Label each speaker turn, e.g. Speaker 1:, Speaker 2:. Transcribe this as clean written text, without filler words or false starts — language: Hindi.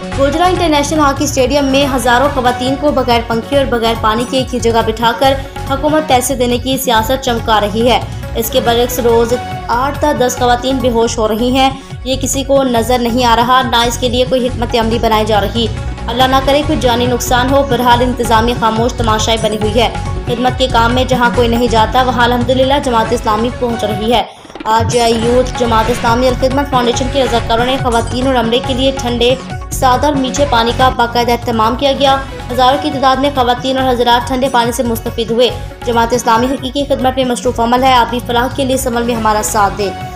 Speaker 1: गोजरा इंटरनेशनल हॉकी स्टेडियम में हजारों खवातीन को बगैर पंखे और बगैर पानी के एक ही जगह बिठाकर हुकूमत पैसे देने की सियासत चमका रही है। इसके बरक्स रोज 8 से 10 खवातीन बेहोश हो रही हैं। ये किसी को नजर नहीं आ रहा, ना इसके लिए कोई हिकमत अमली बनाई जा रही। अल्लाह ना करे कोई जानी नुकसान हो। बहरहाल इंतजामिया खामोश तमाशाई बनी हुई है। खिदमत के काम में जहाँ कोई नहीं जाता वहाँ अल्हम्दुलिल्लाह जमात इस्लामी पहुँच रही है। आज यूथ जमात इस्लामी अल खिदमत फाउंडेशन के रज़ाकारों ने खवातीन और अमले के लिए ठंडे सादा और मीठे पानी का बाकायदा एहतमाम किया गया। हज़ारों की तादाद में खवातीन और हज़रात ठंडे पानी से मुस्तफ़ीद हुए। जमात इस्लामी हकीकी खिदमत में मसरूफ़ अमल है। आप भी फलाह के लिए इस अमल में हमारा साथ दें।